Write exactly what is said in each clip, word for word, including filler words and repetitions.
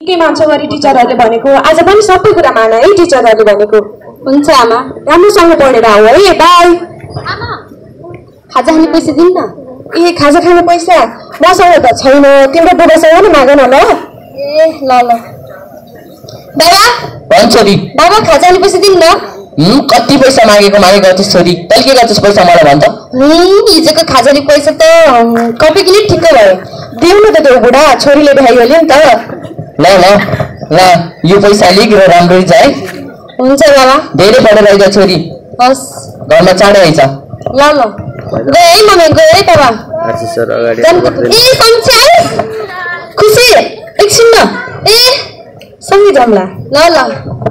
के मान्छ गरी टिचरहरूले भनेको आज पनि सबै कुरा मान है टिचरहरूले भनेको हुन्छ आमा राम्रोसँग पढेर आऊ है बाई आमा खाजा खाने पैसा दिनु न ए खाजा खाने पैसा मसँग त छैन तिम्रो बुबासँग नि माग न ल ए ल ल बाबा भन्छ छोरी बाबा खाजा खाने पैसा दिनु न हम्म कति पैसा मागेको मागेको गर्छस् छोरी तैले के गर्छस् पैसा मलाई भन्छ नि हिजोको खाजाले पैसा त कपी किने ठिक्क भयो दिउ न त त्यो बुढा छोरीले भ्याइहाल्यो नि त ल ल ल यो पैसा लिक र राम्ररी जा है हुन्छ बाबा धेरै पढेर आइज छोरी हस् घरमा चाँडै आइज ल ल गए है मम्मी गए है बाबा आछि सर अगाडि ए सन्चै खुसी एकछिन न ए सँगै जाम्ला ल ल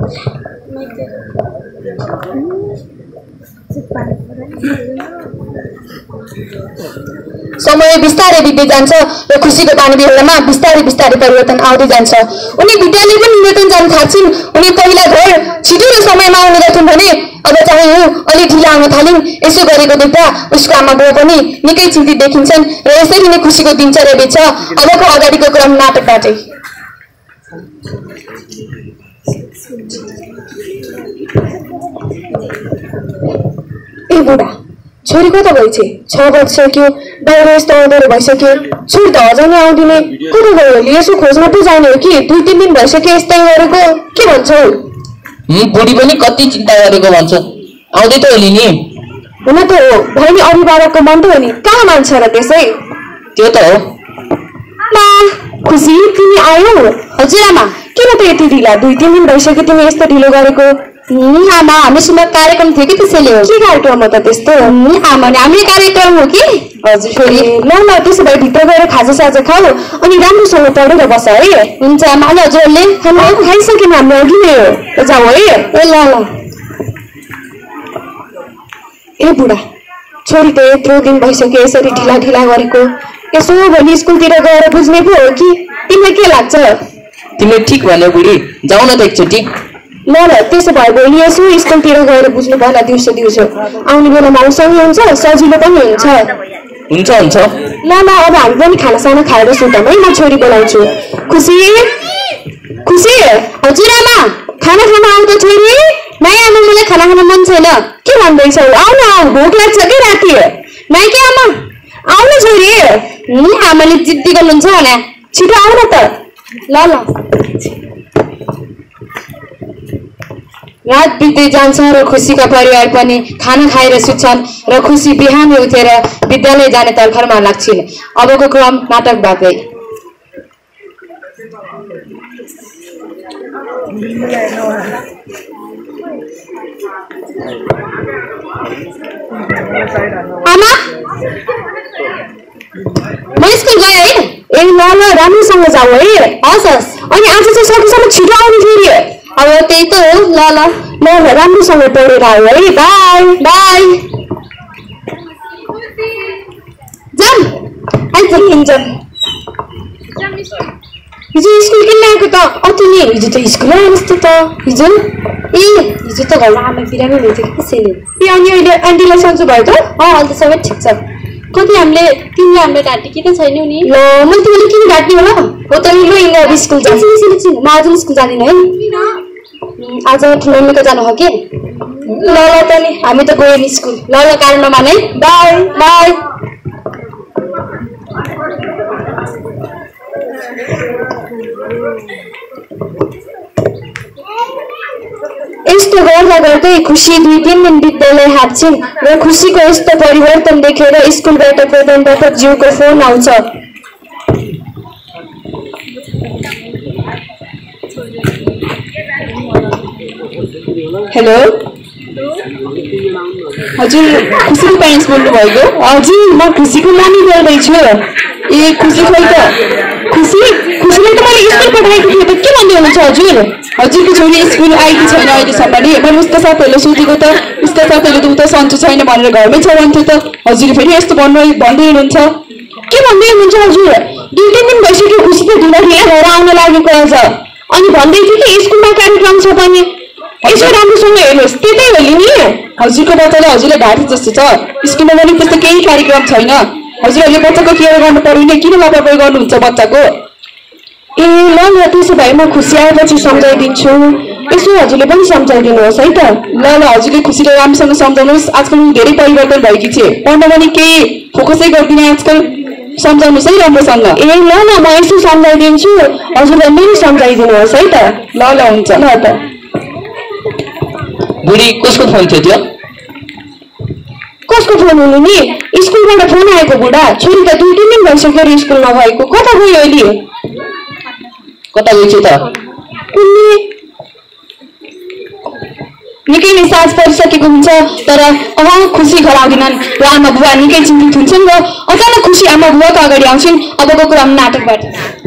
समय बिस्तारै बित्दै जान्छ र खुसीको बानी बेहोरामा बिस्तारै बिस्तारै परिवर्तन आउँदै जान्छ उनी विद्यालय पनि निरन्तन जान थाल्छिन् उनी पहिला घर छिटो र समयमा आउने गर्थ्यन् भने अब चाहिँ ऊ अलि ढिला आउन थालिन् यसो गरेको देख्दा उसको आमा बुवा पनि निकै चिन्तित देखिन्छन् र यसरी नै खुसीको दिनचर्या बित्छ अबको अगाडिको क्रम नाटकबाटै ए बुढा छोरी कता भएछ छ बजिसक्यो बाहिर यस्तो आउँदो भइसक्यो छोरी त अझै नै आउँदिने कता गयो यसो खोज्न पो जाने हो कि दुई तिन दिन भइसक्यो यस्तै गरेको के भन्छौ बुढी पनि कति चिन्ता गरेको भन्छ आउँदै त होली नि हुन त हो भैनी अभिभावकको मन त हो नि कहाँ मान्छ र त्यसै त्यो त हो मा खुसी तिमी आयौ हजुर आमा किन त यति ढिला दुई तिन दिन भइसक्यो तिमी यस्तो ढिलो गरेको आमा हामीसँग कार्यक्रम थियो कि त्यसैले हो के कार्यक्रम हो त त्यस्तो आमा हाम्रो कार्यक्रम हो कि हजुर छोरी ल ल त्यसो भए भित्र गएर खाजा साजा खाऊ अनि राम्रोसँग पढेर बस है हुन्छ आमा अनि हजुरहरूले खाना खाइसक्यौँ हाम्रो अघि नै हो जाऊ है ए ल ल ए बुढा छोरी त यत्रो दिन भइसक्यो यसरी ढिला ढिला गरेको यसो भोलि स्कुलतिर गएर बुझ्ने पो हो कि तिमीलाई के लाग्छ तिमीले ठिक भन्यो बुढी जाऊ न त एकचोटि ल ल त्यसो भए भोलि यसो स्कुलतिर गएर बुझ्नु पर्ला दिउँसो दिउँसो आउने बेलामा उसँगै हुन्छ सजिलो पनि हुन्छ हुन्छ हुन्छ ल ल अब हामी पनि खानासाना खाएर सुतौँ है म छोरी बोलाउँछु खुसी खुसी हजुर आमा खाना खान आउँछ छोरी नाइ आमा मलाई खाना खान मन छैन के भन्दैछौ आउ न आऊ भोक लाग्छ कि राति नाइ के आमा आउन छोरी आमाले जिद्दी गर्नुहुन्छ होला छिटो आउ न त ल ल रात बित्दै जान्छ र खुसीका परिवार पनि खाना खाएर सुत्छन् र खुसी बिहानै उठेर विद्यालय जाने तर्खरमा लाग्छिन् अबको क्रम नाटकबाटै आमा म स्कुल गएँ है ए ल ल राम्रोसँग जाऊ है हस् हस् अनि आज चाहिँ सकेसम्म छिटो आउनु फेरि अब त्यही त हो ल ल ल ल राम्रोसँग पढेर आऊ है बाई बाई जाम आइपुग्यौँ जाम हिजो स्कुल किन आएको त अति नै हिजो त स्कुल आएनस् त हिजो ए हिजो त घरमा आमा बिरामी हुनुहुन्थ्यो कि त्यसैले ए अनि अहिले आन्टीलाई सन्चो भयो त अँ अहिले त सबै ठिक छ कति हामीले तिमीले हामीले ढाँटी किन छैन नि ल मैले तिमीले किन ढाँट्ने होला हो त ल यिनीहरू स्कुल जान्छ म आज स्कुल जाँदिनँ है आज ठुलो मम्मीको जानु हो कि ल ल त नि हामी त गयौँ नि स्कुल ल ल कारण नमान है बाई बाई यस्तो गर्दा गर्दै खुसी दुई तिन दिन विद्यालय हाट्छिन् र खुसीको यस्तो परिवर्तन देखेर स्कुलबाट प्रधानबाट ज्यूको फोन आउँछ हेलो हजुर खुसीको प्यारेन्ट्स बोल्नु भएको हजुर म खुसीको नानी बोल्दैछु ए खुसी खोइ त खुसी खुसीले त मैले स्कुल पठाएको थिएँ त के भन्दै हुनुहुन्छ हजुर हजुरको छोरी स्कुल आएकी छैन अहिलेसम्म नि मैले उसको साथीहरूले सोधेको त उसको साथीहरूले त उता सन्चो छैन भनेर घरमै छ भन्थ्यो त हजुर फेरि यस्तो भन्नु भन्दै हुनुहुन्छ के भन्दै हुनुहुन्छ हजुर दुई तिन दिन भइसक्यो खुसी त ढिला ढिला भएर आउन लागेको आज अनि भन्दै थियो कि स्कुलमा कार्यक्रम छ पनि यसो राम्रोसँग हेर्नुहोस् त्यतै हो नि हजुरको बच्चाले हजुरलाई ढाँटी जस्तो छ स्कुलमा पनि त्यस्तो केही कार्यक्रम छैन हजुरहरूले बच्चाको केयर गर्नु पर्यो नि किन लापरवाही गर्नुहुन्छ बच्चाको ए ल ल त्यसो भए म खुसी आएपछि सम्झाइदिन्छु यसो हजुरले पनि सम्झाइदिनुहोस् है त ल ल हजुरले खुसीलाई राम्रोसँग सम्झाउनुहोस् आजकल धेरै परिवर्तन भएकी छे पढ्न पनि केही फोकसै गर्दिनँ आजकल सम्झाउनुहोस् है राम्रोसँग ए ल ल म यसो सम्झाइदिन्छु हजुरलाई पनि सम्झाइदिनुहोस् है त ल ल हुन्छ ल त बुढी कसको फोन थियो त्यो कसको फोन हुनु नि स्कुलबाट फोन आएको बुढा छोरी त दुई तिन दिन भइसक्यो अरे स्कुल नभएको कता गयो अहिले कता गइछ त उनी निकै नै साँझ परिसकेको हुन्छ तर अह खुसी घर आउँदिनन् र आमा बुवा निकै चिन्तित हुन्छन् र अचानक खुसी आमा बुवाको अगाडि आउँछन् अबको क्रम नाटकबाट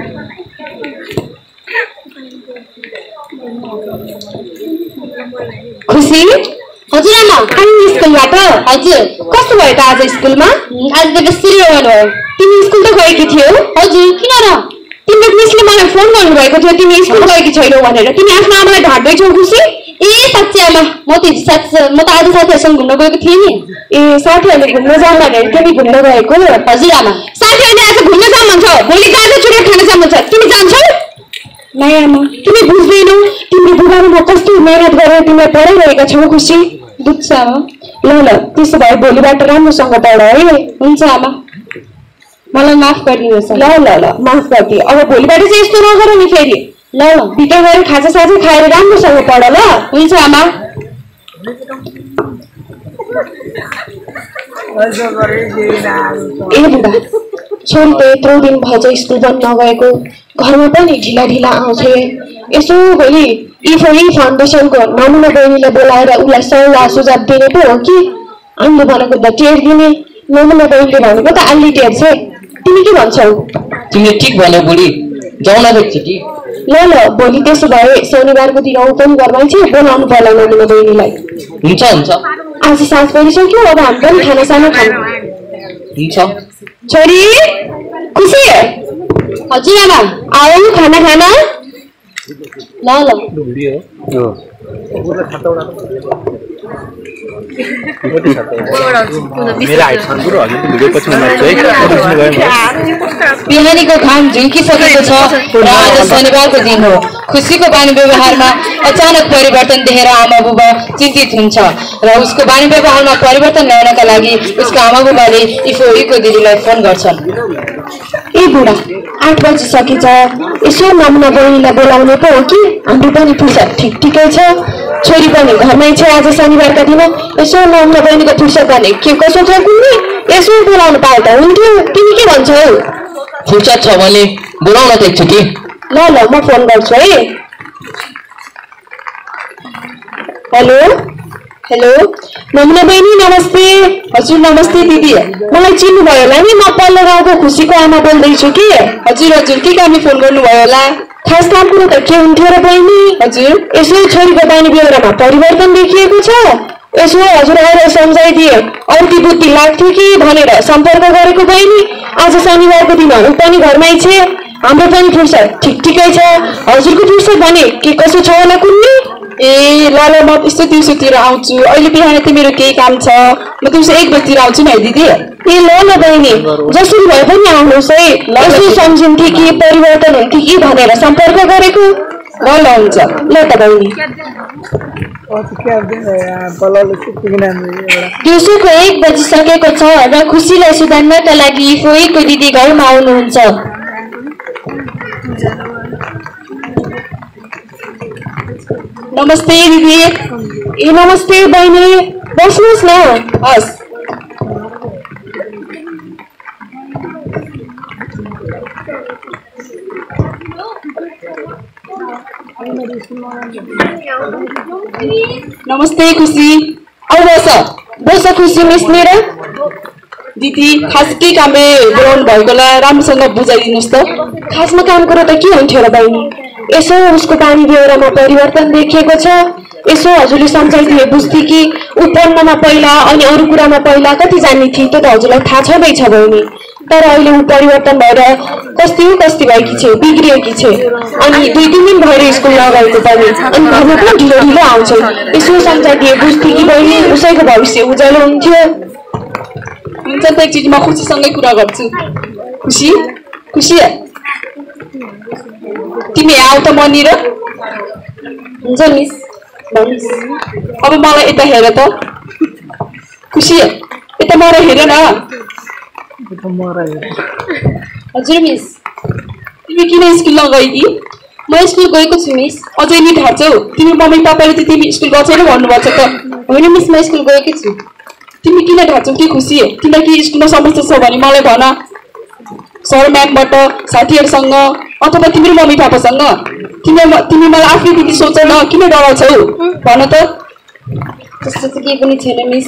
खुसी हजुर आमा हामी स्कुलबाट हजुर कस्तो भयो त आज स्कुलमा आज त सिरियल भयो तिमी स्कुल त गएकी थियौ हजुर किन र तिम्रो मिसले मलाई फोन गर्नुभएको थियो तिमी स्कुल गएकी छैनौ भनेर तिमी आफ्नो आमालाई ढाड्दैछौ खुसी ए साँच्चै आमा म त साथ म त आज साथीहरूसँग घुम्न गएको थिएँ नि ए साथीहरूले घुम्न जाऊँ भनेर तिमी घुम्न गएको हजुर आमा साथीहरूले आज घुम्न जाऊँ भन्छ भोलि गाजर चुरा खान जाऊँ भन्छ तिमी जान्छौ नै आमा तिमी बुझ्दैनौ तिम्रो बुबाले म कस्तो मेहनत गरेर तिमीलाई पढाइरहेका छौ खुसी बुझ्छ आमा ल ल त्यसो भए भोलिबाट राम्रोसँग पढ है हुन्छ आमा मलाई माफ गरिदिनुहोस् ल ल ल माफ गरिदिए अब भोलिबाट चाहिँ यस्तो नगर नि फेरि ल ल भित्र गएर खाजा साजा खाएर राम्रोसँग पढ ल हुन्छ आमा ए बुबा छोरी त यत्रो दिन भएछ स्कुल पनि नगएको घरमा पनि ढिला ढिला आउँथे यसो भोलि इफोरी फाउन्डेसनको नमुना बहिनीले बोलाएर उसलाई सल्लाह सुझाव दिने पो हो कि हामीले भनेको त टेर दिने नमुना बहिनीले भनेको त अलि टेर्छ तिमी के भन्छौ तिमीले ठिक भन्यौ बुढी जाउँ न एकचोटि ल ल भोलि त्यसो भए शनिबारको दिन आउँ पनि घरमै छ बोलाउनु पर्ला नमुना बहिनीलाई हुन्छ हुन्छ आज साँझ परिसक्यो अब हामी पनि खाना साना खानु हुन्छ छोरी खुसी हजुर आमा आऊ खाना खाना ल ल बिहानीको घाम झुल्किसकेको छ र आज शनिबारको दिन हो खुसीको बानी व्यवहारमा अचानक परिवर्तन देखेर आमा बुबा चिन्तित हुन्छ र उसको बानी व्यवहारमा परिवर्तन ल्याउनका लागि उसको आमा बुबाले इफोरीको दिदीलाई फोन गर्छन् ए बुढा आठ बजिसकेछ यसो नमुना बहिनीलाई बोलाउने पो हो कि हाम्रो पनि फुर्सद ठिक ठिकै छ छोरी पनि घरमै छ आज शनिबारका दिन यसो नमुना बहिनीको फुर्सद भने के कसो छ कुन्नी यसो बोलाउनु पाए त हुन्थ्यो तिमी के भन्छौ फुर्सद छ भने बोलाउन त एकचोटि ल ल म फोन गर्छु है हेलो हेलो नमुना बहिनी नमस्ते हजुर नमस्ते दिदी मलाई चिन्नुभयो होला नि म पल्लो गाउँको खुसीको आमा बोल्दैछु कि हजुर हजुर के कामले फोन गर्नुभयो होला खास काम कुरो त के हुन्थ्यो र बहिनी हजुर यसो छोरीको बानी बेहोरामा परिवर्तन देखिएको छ यसो हजुर आएर सम्झाइदिए अर्की बुद्धि लाग्थ्यो कि भनेर सम्पर्क गरेको बहिनी आज शनिबारको दिन ऊ पनि घरमै छे हाम्रो पनि फुर्सद ठिक ठिकै छ हजुरको फुर्सद भने के कसो छ होला कुन्नी ए ल ल म यस्तो दिउँसोतिर आउँछु अहिले बिहान त मेरो केही काम छ म दिउँसो एक बजीतिर आउँछु नि है दिदी ए ल ल बहिनी जसरी भए पनि आउनुहोस् है यसो सम्झिन्थे कि परिवर्तन हुन्थ्यो कि भनेर सम्पर्क गरेको ल ल हुन्छ ल त बहिनी दिउँसोको एक बजिसकेको छ र खुसीलाई सुधार्नका लागि फोहीको दिदी घरमा आउनुहुन्छ नमस्ते दिदी ए नमस्ते बहिनी बस्नुहोस् न हस् नमस्ते खुसी आऊ बस बस खुसी मिस मेरा दिदी खास के कामले बोलाउनु भएकोलाई राम्रोसँग बुझाइदिनुहोस् त खासमा काम कुरो त के हुन्थ्यो र बहिनी यसो उसको बानी बेहोरामा परिवर्तन देखिएको छ यसो हजुरले सम्झाइदिए बुझ्थे कि ऊ पढ्नमा पहिला अनि अरू कुरामा पहिला कति जान्ने थिए त्यो त हजुरलाई थाहा छँदैछ बहिनी तर अहिले ऊ परिवर्तन भएर कस्ती हो कस्ती भएकी छे बिग्रिएकी छे अनि दुई तिन दिन भएर स्कुल नगएको पनि अनि घरमा पनि ढिलो ढिलो आउँछ यसो सम्झाइदिए बुझ्थे कि बहिनी उसैको भविष्य उज्यालो हुन्थ्यो हुन्छ त एकचोटि म खुसीसँगै कुरा गर्छु खुसी खुसी तिमी आऊ त मनिर हुन्छ मिस भन्नुस् अब मलाई यता हेर त खुसी यता मलाई हेर न हजुर मिस तिमी किन स्कुल नगएकी म स्कुल गएको छु मिस अझै नि थाहा छौ तिमी मम्मी पापाले त तिमी स्कुल गएको छैन भन्नुभएको छ त होइन मिस म स्कुल गएकै छु तिमी किन थाहा छौ कि खुसी तिमीलाई के स्कुलमा समस्या छ भने मलाई भन सर म्यामबाट साथीहरूसँग अथवा तिम्रो मम्मी पापासँग तिमी तिमी मलाई आफ्नै दिदी सोच न किन डराउँछौ भन त त्यस्तो त केही पनि छैन मिस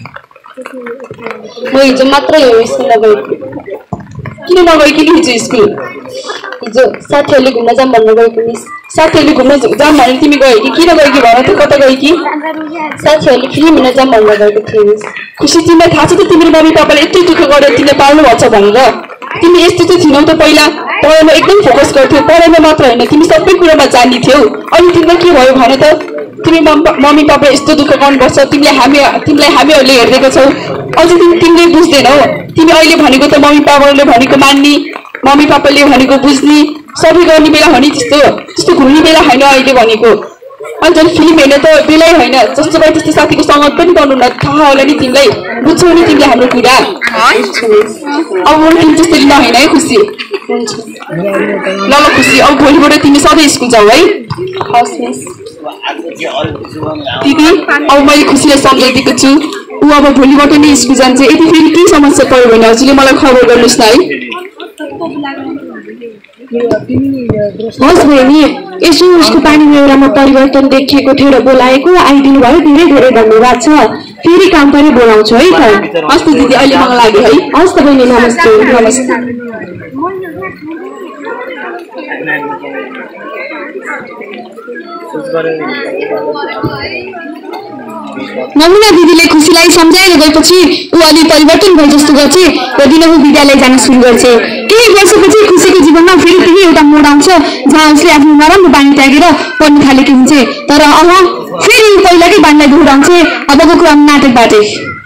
म हिजो मात्रै हो स्कुल नगएको किन नगएकी हिजो स्कुल हिजो साथीहरूले घुम्न जाऊँ भनेर गएको मिस साथीहरूले घुम्न जाऊँ भने तिमी गएकी किन गएकी भन त कता गएकी साथीहरूले फिल्म हेर्न जाऊँ भनेर गएको थिएँ मिस खुसी तिमीलाई थाहा छ त तिम्रो मम्मी पापाले यति दुःख गरेर तिमीलाई पाल्नु भएको छ भनेर तिमी यस्तो चाहिँ थिनौ त पहिला पढाइमा एकदम फोकस गर्थ्यौ पढाइमा मात्र होइन तिमी सबै कुरामा जान्ने थियौ अनि तिमीलाई के भयो भने त तिमी मम्मी पापा यस्तो दुःख गर्नुपर्छ तिमीले हामी तिमीलाई हामीहरूले हेरिदिएको छौ अझ तिमी तिमीले बुझ्दैनौ तिमी अहिले भनेको त मम्मी पापाले भनेको मान्ने मम्मी पापाले भनेको बुझ्ने सबै गर्ने बेला हो नि त्यस्तो त्यस्तो घुम्ने बेला होइन अहिले भनेको अनि झन् फिल्म हेर्ने त बेलै होइन जस्तो भयो त्यस्तो साथीको सङ्गत पनि गर्नु न थाहा होला नि तिमीलाई बुझ्छौ नि तिमीले हाम्रो कुरा अब तिमी त्यसरी नहोइन है खुसी ल ल खुसी अब भोलिबाट तिमी सधैँ स्कुल जाऊ है हस् मिस दिदी अब मैले खुसीलाई सम्झाइदिएको छु ऊ अब भोलिबाट नै स्कुल जान्छ यदि फेरि केही समस्या पऱ्यो भने हजुरले मलाई खबर गर्नुहोस् न है हस् बहिनी यसो उसको पानीमा एउटामा परिवर्तन देखिएको थियो र बोलाएको आइदिनु भयो धेरै धेरै धन्यवाद छ फेरि काम पनि बोलाउँछु है त हस् त दिदी अहिले मलाई लाग्यो है हस् त बहिनी नमस्ते नमस्ते नमुना दिदीले खुसीलाई सम्झाएर गएपछि ऊ अलि परिवर्तन भए जस्तो गर्छ र दिनहुँ विद्यालय जान सुरु गर्छ केही वर्षपछि खुसीको जीवनमा फेरि त्यही एउटा मोड आउँछ जहाँ उसले आफ्नो नराम्रो बानी त्यागेर पढ्न थालेकी हुन्छ तर अह फेरि पहिलाकै बानीलाई दोहोऱ्याउँछ अबको क्रम नाटकबाटै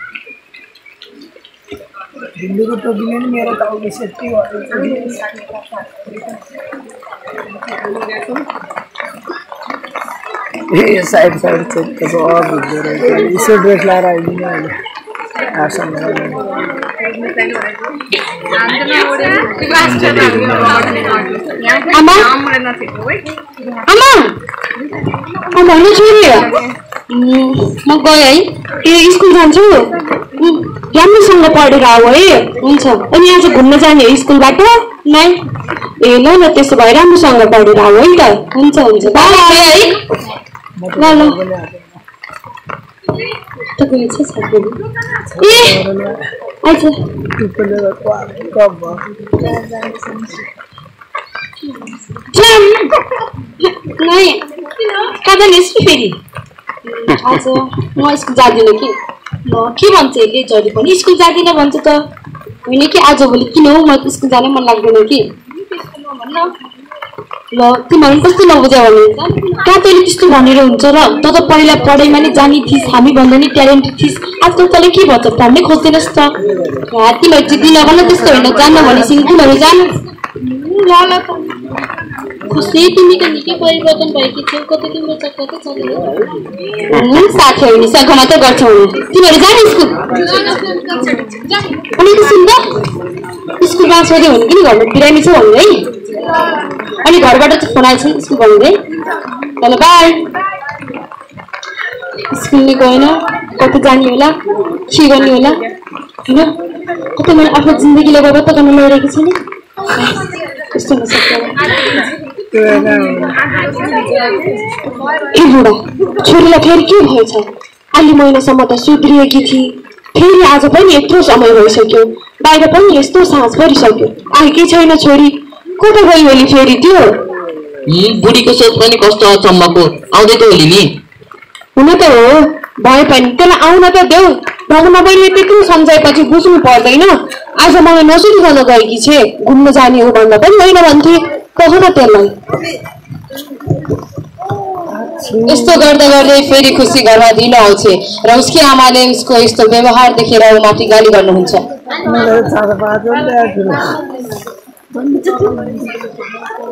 ये साइड साइड से तो और गुजर रहे हैं इसे ड्रेस ला रहा है नहीं आसन आमा आमा म भन्नु छोरी म गएँ है ए स्कुल जान्छु राम्रोसँग पढेर आऊ है हुन्छ अनि आज घुम्न जाने हो स्कुलबाट नै ए ल ल त्यसो भए राम्रोसँग पढेर आऊ है त हुन्छ हुन्छ बाई है ल ल त गए छ साथी ए आइछ जाम नै कता निस्कि फेरि आज म स्कुल जादिनँ कि ल के भन्छ यसले जहिले पनि स्कुल जादिनँ भन्छ त होइन कि आजभोलि किन हौ म स्कुल जानै मन लाग्दैन कि ल तिमीहरू कस्तो नबुझ्यौ भने कहाँ तैँले त्यस्तो भनेर हुन्छ र त त पहिला पढाइमा नै जानी थिइस् हामी भन्दा नि ट्यालेन्टेड थिइस् आजकल तँले के भन्छ पढ्नै खोज्दैनस् त तिमीहरू जिद्दी नगर्न त्यस्तो होइन जान्न भनेपछि तिमीहरू जानु ल ल खुसी तिमी त निकै परिवर्तन भएकी थियौ कतै तिम्रो चक्कर त चल्यो साथीहरू नि सघ मात्रै गर्छौ तिमीहरू जान स्कुल अनि त सुन्दा स्कुलमा सोध्यो भने किन घरमा बिरामी छ भन्नु है अनि घरबाट चाहिँ फोन आएछ स्कुल भन्दै ल बाई स्कुल नै गएन कतै जाने होला के गर्ने होला होइन कतै मैले आफ्नो जिन्दगीले गर्दा त गर्न लडिरहेको छु नि त्यस्तो नसक्छ ए बुढा छोरीलाई फेरि के भएछ अलि महिनासम्म त सुध्रिएकी थिए फेरि आज पनि यत्रो समय भइसक्यो बाहिर पनि यस्तो साँझ परिसक्यो आएकै छैन छोरी कता गयो होली फेरि त्यो बुढीको सोच पनि कस्तो अचम्मको आउँदै त होली नि हुन त हो भए पनि त्यसलाई आउन त देऊ भगमा बहिनीले त्यत्रो सम्झाएपछि बुझ्नु पर्दैन आज मलाई नसुनिकन गएकी छे घुम्न जाने हो भन्दा पनि होइन भन्थे कह न त्यसलाई यस्तो गर्दा गर्दै फेरि खुसी घरमा दिन आउँछ र उसकी आमाले उसको यस्तो व्यवहार देखेर ऊ माथि गाली गर्नुहुन्छ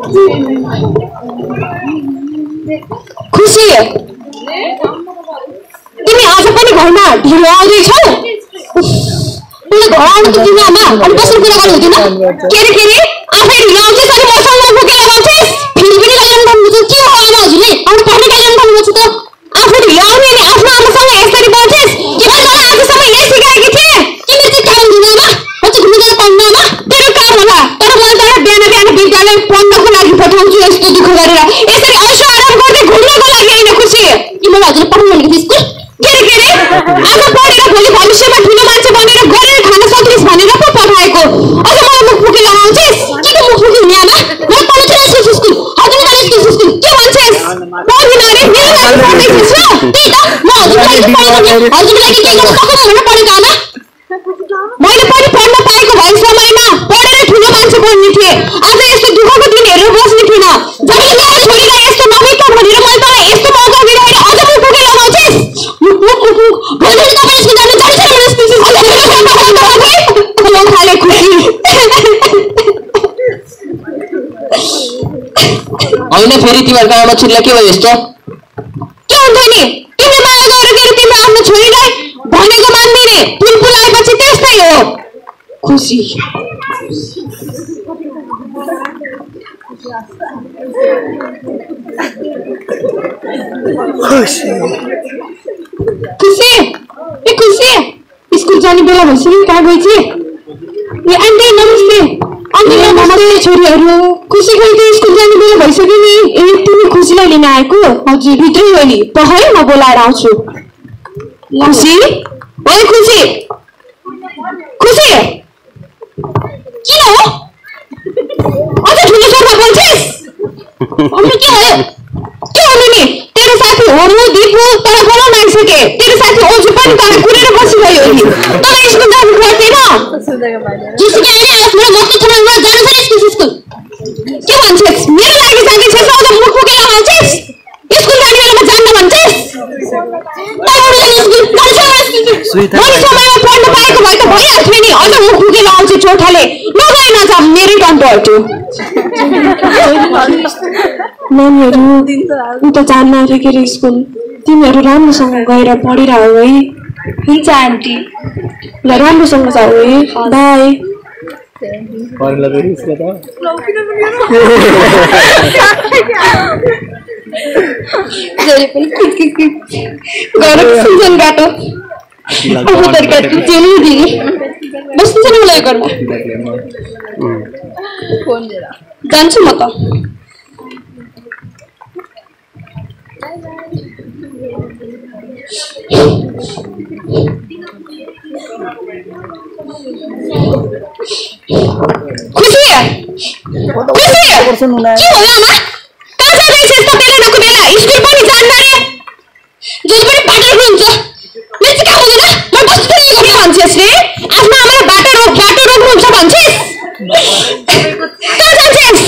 खुसी तिमी आज पनि घरमा ढिलो आउँदैछौ तिमी घर आउनु त तिमी आमा अनि कसरी कुरा गर्नु हुँदैन के रे के रे आफै ढिलो आउँछस् अनि मसँग नबुके लगाउँछस् फेरि पनि कल्याण गर्नुहुन्छ के हो आमा हजुरले अनि पनि कल्याण गर्नुहुन्छ त आफू ढिलो आउने अनि आफ्नो आमासँग यसरी बोल्छस् के मलाई आजसम्म यही सिकाएकी थिए तिमी चाहिँ काम दिँदैन अझै घुम्नु जान पाउनु आमा तेरो काम होला तर म त बिहान बिहान विद्यालय पढ्नको लागि पठाउँछु यस्तो दुःख गरेर यसरी ऐसो आराम गर्दै घुम्नको लागि होइन खुसी तिमीले हजुरले पढ्नु भनेको थिए स्कुल के रे के रे आज पढेर भोलि भविष्यमा ठुलो मान्छे बनेर गरेर खान सक्लिस् भनेर पो पठाएको अझ मलाई मुखमुखी लगाउँछस् के को मुखमुखी हुने आमा म पढ्छु यसको स्कुल हजुर जाने यसको स्कुल के भन्छस् पढ्दिन अरे मेरो लागि पढ्दैछस् र त्यही त म हजुरलाई पढाउँछु हजुरलाई के गर्न सक्छु भनेर पढेको आमा मैले पनि पढ्न पाएको भए समयमा पढेर ठुलो मान्छे बन्ने थिएँ आज यस्तो दुःखको दिन हेरेर बस्ने थिएन जब मेरो छोरीलाई यस्तो नमिका भनेर मैले तँलाई यस्तो मौका दिएर अझ मुखमुखी लगाउँछस् मुख मुख मुख मुख भोलि तपाईँ स्कुल जानु जान्छ मेरो स्पिसिस खाले खुसी होइन फेरि तिमीहरूको आमा छोरीलाई के भयो यस्तो के हुन्थ्यो नि तिमीले माया गरेर तिम्रो आफ्नो छोरीलाई भनेको मान्दिने पुलपुल आएपछि त्यस्तै हो खुसी खुसी ए खुसी स्कुल जाने बेला भइसक्यो कहाँ गइछ ए आन्टी नमस्ते आन्टी नमस्ते छोरीहरू खुसी गइ त स्कुल जाने बेला भइसक्यो नि ए तिमी खुसीलाई लिन आएको हजुर भित्रै हो नि पहाइ म बोलाएर आउँछु खुसी ओइ खुसी खुसी किन हो अझ ठुलो स्वरमा बोल्छस् अनि के भयो के हो नि तेरो साथी होर्नु दिपु तर बोलाउन आइसके तेरो साथी ओजु पनि तर कुरेर बसिगयो नि तँलाई स्कुल जानु पर्दैन जिसुकै अहिले आफ्नो मक्क छोडेर जानु छ स्कुल स्कुल के भन्छस् मेरो लागि जाँदैछस् अझ मुख मुखे लगाउँछस् स्कुल जाने बेलामा जान्न भन्छस् मैले समयमा पढ्न पाएको भए त भइहाल्थ्यो नि अझ मुख मुखे लगाउँछ चोठाले नगए नजा मेरै डन्ट हट्यो नानीहरू उ त जान्न अरे के अरे स्कुल तिमीहरू राम्रोसँग गएर पढिरह है हुन्छ आन्टी ल राम्रोसँग जाऊ है बाई सुन्छन् बाटो अब तरिका जेलु दिने बस्नु छ मलाई घरमा जान्छु म त खुसी खुसी के हो आमा कहाँ जाँदैछस् त बेलाको बेला स्कुल पनि जान्न रे जति पनि पाटो हुन्छ मेरो चाहिँ काम हुँदैन म बस्छु के भन्छस् रे आफ्नो आमालाई बाटो रोक बाटो रोक्नुहुन्छ भन्छस् कहाँ जान्छस्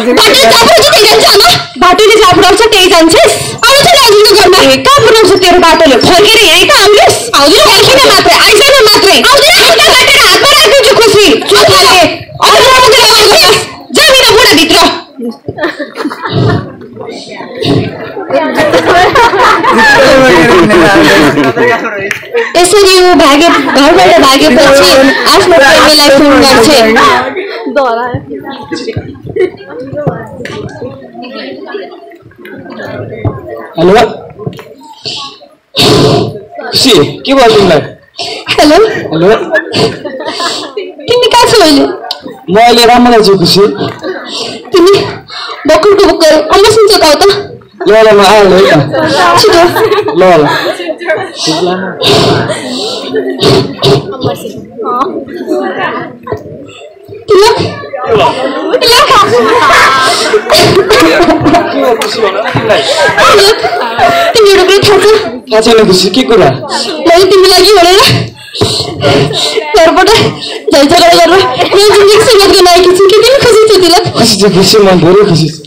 बाटोले जहाँ पुऱ्याउँछ त्यही जान्छस् आउँछ नि हजुरको घरमा कहाँ पुऱ्याउँछ तेरो बाटोले फर्केर यहीँ त आउनुहोस् हजुर फर्किन मात्रै आइजानु मात्रै आउँदैन खुट्टा काटेर हातमा राखिदिन्छु खुसी चोखाले अझ आउँदैन आउँछस् जामिन बुढाभित्र यसरी ऊ भागे घरबाट भागेपछि आफ्नो प्रेमीलाई फोन गर्छ हेलो खुसी के भयो तिमीलाई हेलो हेलो तिमी कहाँ छौ अहिले म अहिले राम्रो छु खुसी तिमी बकुलको बकुल अम्बसिन्छ त त ल ल म आएँ है छिटो ल ल तिलक तिलक तिमीहरू कुरा थाहा छ थाहा छैन खुसी के कुरा मैले तिमी लागि भनेर घरबाट झैझगडा गरेर मेरो जिन्दगी सुरुवात गर्न आएकी छु कि तिमी खुसी छौ तिलक खुसी छु खुसी म धेरै खुसी छु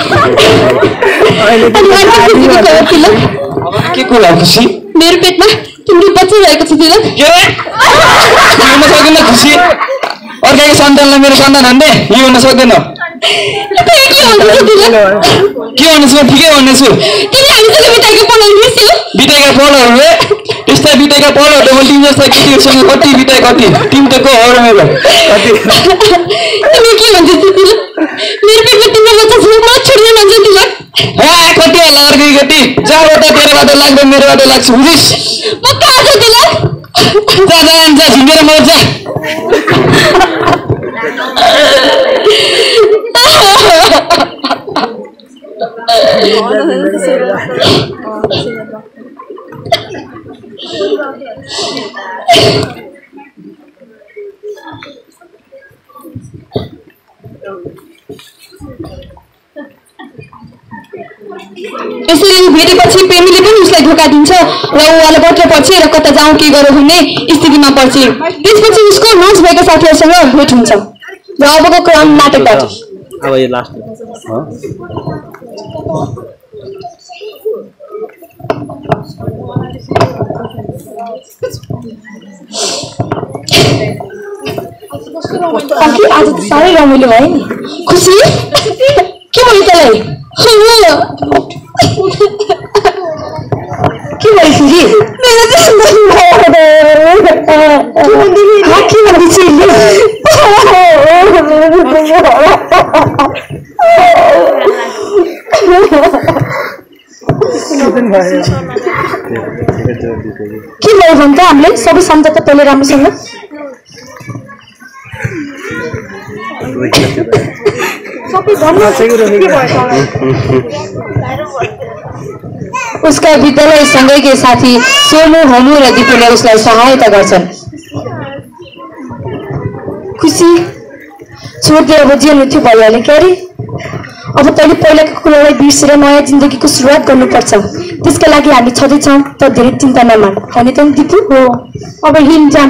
तिलक के कुरा खुसी मेरो पेटमा तिम्रो बच्चा रहेको छ तिलक के हुन सक्दैन खुसी अर्काको सन्तानलाई मेरो सन्तान हान्ने यो हुन सक्दैन के भन्नेछु ठिकै भन्नेछु बितेका पलहरू यस्ता बितेका पलहरूले मैले तिमी जस्ता केटीहरूसँग कति बिताए कति तिमी त को हो र मेरो कति कति होला अर्कै केटी जहाँबाट तेरोबाट लाग्दै मेरोबाट लाग्छ बुझिस् जा जा जा झिङ्गेर मौज जा यसरी भेटेपछि प्रेमीले पनि उसलाई धोका दिन्छ र ऊ अलबत्र पर्छ र कता जाउँ के गरौँ भन्ने स्थितिमा पर्छ। त्यसपछि उसको नाच भएका साथीहरूसँग भेट हुन्छ र अबको क्रम नाटकबाट अब यो लास्ट आज त साह्रै रमाइलो भयो नि। खुसी के भयो तँलाई के भयो फेरि के भन्दैछ के भयो भन्छ हामीले सबै सम्झौता पहिले राम्रोसँग उसका विद्यालय सँगैकै साथी सोमु होमु र दिपुले उसलाई सहायता गर्छन्। खुसी छोड्दै अब जे हुन्थ्यो भइहाल्यो क्या अरे अब तैँले पहिलाको कुरालाई बिर्सेर नयाँ जिन्दगीको सुरुवात गर्नुपर्छ। त्यसका लागि हामी छँदैछौँ त धेरै चिन्ता नमान होइन त दिपु हो अब हिँड जाम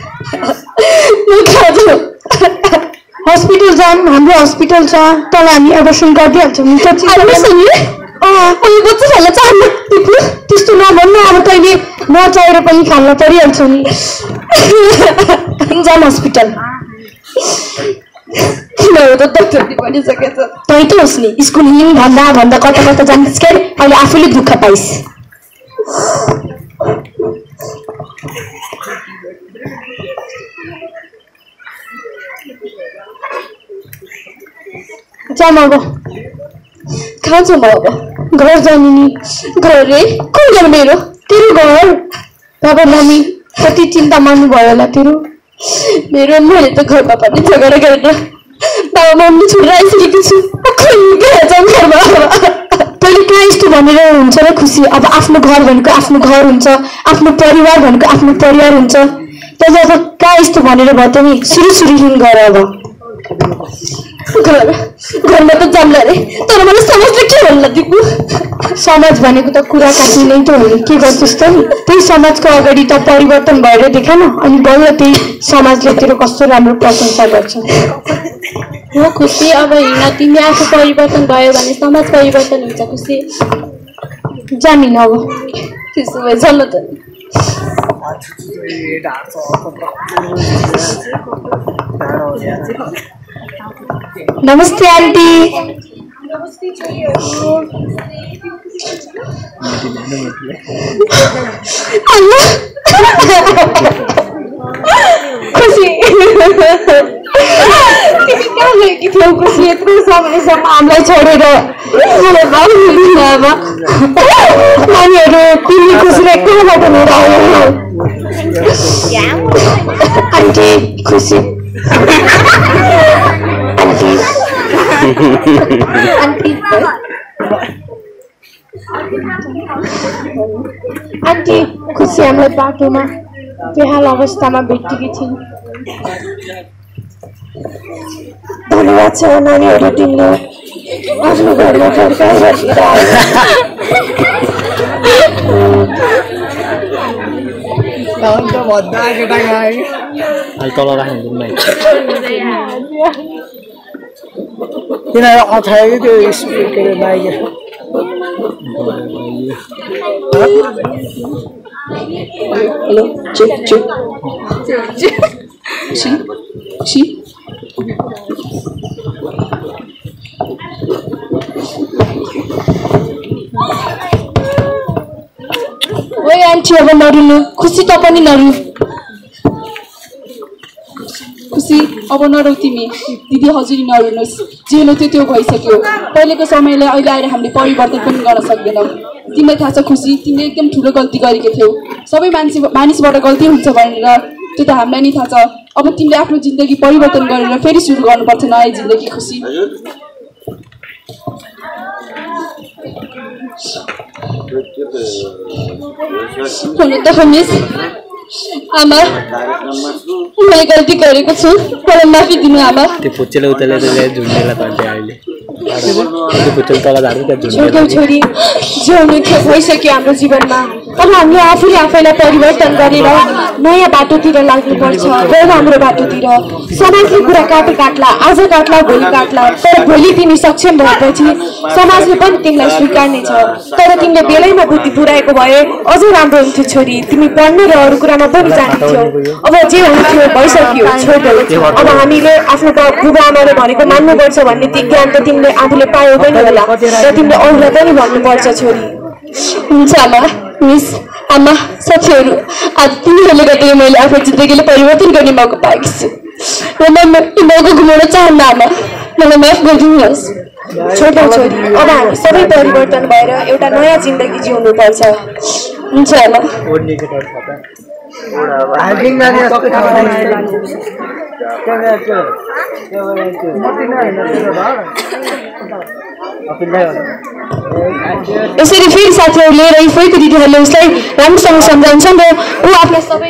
हस्पिटल जाम हाम्रो हस्पिटल छ तल हामी एबर्सन गरिदिइहाल्छौँ त्यस्तो नभन्नु अब तैँले नचाहेर पनि खाल्न परिहाल्छ नि जाम हस्पिटल तै त होस् नि स्कुल हिँड भन्दा भन्दा कता कता जान्छ क्या अहिले आफूले दुःख पाइस्। जाम अब कहाँ जाऊँ अब घर जाने नि घर रे कुन घर मेरो तेरो घर बाबा मम्मी कति चिन्ता मान्नु भयो होला तेरो मेरो मैले त घरमा पनि झगडा गरेर बाबा मम्मी छोडेर आइसकेको छु घरमा तैँले कहाँ यस्तो भनेर हुन्छ र खुसी अब आफ्नो घर भनेको आफ्नो घर हुन्छ आफ्नो परिवार भनेको आफ्नो परिवार हुन्छ तैँले अब कहाँ यस्तो भनेर भयो त नि सुरु सुरु हिँड गर अब घर घरमा त जाम्ला रे तर मलाई समाजले के भन्ला दिपु समाज भनेको त कुरा काट्ने नै त हो नि के गर्छस् त नि त्यही समाजको अगाडि त परिवर्तन भएर देखा न अनि बल्ल त्यही समाजले तेरो कस्तो राम्रो प्रशंसा गर्छ हो खुसी अब हिँड तिमी आफू परिवर्तन भयो भने समाज परिवर्तन हुन्छ खुसी जामिन अब त्यसो भए चल त नमस्ते आन्टी खुसी तिमी कहाँ गएकी थियौ खुसी यत्रो समयसम्म हामीलाई छोडेर नानीहरू तिमी खुसीलाई कहाँबाट लिएर आयो आन्टी खुसी आन्टी आन्टी खुसी हामीलाई बाटोमा बेहाल अवस्थामा भेटेकी थिइन् धन्यवाद छ नानीहरू तिमीले आफ्नो घरमा फर्काएर तल राख्नु तिनीहरू अछायो त्यो के अरे बाइक हेलो चेक चेक छि छि आन्टी अब नरुनु, खुसी त पनि नरु। खुसी अब नरौ तिमी, दिदी हजुरी नरुनुहोस्, जे हो त्यो त्यो भइसक्यो। पहिलेको समयलाई अहिले आएर हामीले परिवर्तन पनि गर्न सक्दैनौँ। तिमीलाई थाहा छ खुसी, तिमीले एकदम ठुलो गल्ती गरेको थियौ। सबै मान्छे मानिसबाट गल्ती हुन्छ भनेर त्यो त हामीलाई नि थाहा छ। अब तिमीले आफ्नो जिन्दगी परिवर्तन गरेर फेरि सुरु गर्नुपर्छ नयाँ जिन्दगी खुसी। हुन त मिस आमा मैले गल्ती गरेको छु, मलाई माफी दिनु आमा। त्यो पुच्चेले उतले झुन्डेला पर्छ अहिले त्यो पुच्चेल तल झार्नु त्यहाँ झुन्डेला छोरी जिउनु थियो भइसक्यो हाम्रो जीवनमा। अब हामीले आफूले आफैलाई परिवर्तन गरेर नयाँ बाटोतिर लाग्नुपर्छ, गएर हाम्रो बाटोतिर। समाजले कुरा काटे काट्ला, आज काट्ला भोलि काट्ला, तर भोलि तिमी सक्षम भएपछि समाजले पनि तिमीलाई स्वीकार्ने छ। तर तिमीले बेलैमा बुद्धि पुऱ्याएको भए अझै राम्रो हुन्थ्यो छोरी, तिमी पढ्ने र अरू कुरामा पनि जान्थ्यौ। अब जे हुन्थ्यो भइसक्यो, छोड्यो। अब हामीले आफ्नो बुबा आमाले भनेको मान्नुपर्छ भन्ने ती ज्ञान त तिमीले आफूले पायौ पनि होला, र तिमीले अरूलाई पनि भन्नुपर्छ छोरी। हुन्छ आमा, मिस आमा साथीहरू, आज तिमीहरूले गर्दा मैले आफ्नो जिन्दगीले परिवर्तन गर्ने मौका पाएकी छु र म मौका घुमाउन चाहन्न आमा, मलाई माफ गरिदिनुहोस्। छोटो छोरी, अब हामी सबै परिवर्तन भएर एउटा नयाँ जिन्दगी जिउनुपर्छ। हुन्छ आमा। यसरी फेरि साथीहरूले र फैको दिदीहरूले उसलाई राम्रोसँग सम्झाउँछन् र ऊ आफ्नो सबै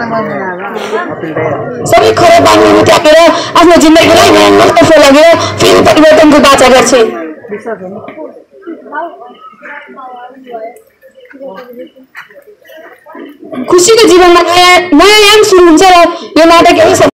सबै खराब बानीहरू त्यागेर आफ्नो जिन्दगीलाई नयाँ लगेर फेरि परिवर्तनको बाचा गर्छ। खुसीको जीवनमा नयाँ नयाँ याम सुरु हुन्छ र यो नाटक